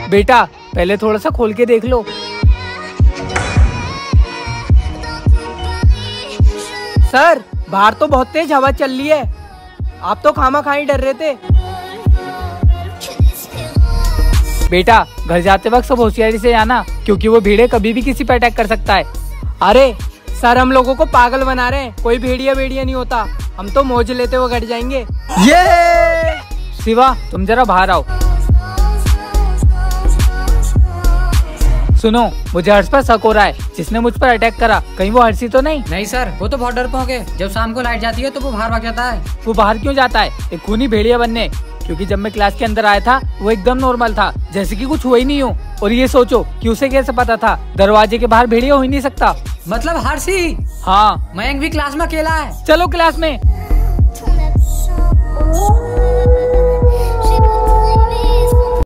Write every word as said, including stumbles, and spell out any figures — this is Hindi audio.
बेटा पहले थोड़ा सा खोल के देख लो। सर बाहर तो बहुत तेज हवा चल रही है, आप तो खामा खाई डर रहे थे। बेटा घर जाते वक्त सब होशियारी से जाना, क्योंकि वो भेड़िया कभी भी किसी पे अटैक कर सकता है। अरे सर हम लोगों को पागल बना रहे हैं, कोई भेड़िया भेड़िया नहीं होता, हम तो मौज लेते हुए घट जाएंगे। ये शिवा तुम जरा बाहर आओ। सुनो मुझे हर्ष पर शक हो रहा है, जिसने मुझ पर अटैक करा, कहीं वो हर्षी तो नहीं? नहीं सर, वो तो बहुत डरपोक है, जब शाम को लाइट जाती है तो वो बाहर भाग जाता है। वो बाहर क्यों जाता है? एक खूनी भेड़िया बनने, क्योंकि जब मैं क्लास के अंदर आया था वो एकदम नॉर्मल था, जैसे कि कुछ हुआ ही नहीं हो। और ये सोचो कि उसे कैसे पता था दरवाजे के बाहर भेड़िया हो ही नहीं सकता। मतलब हर्षी? हाँ मयंक भी क्लास में अकेला है। चलो क्लास में।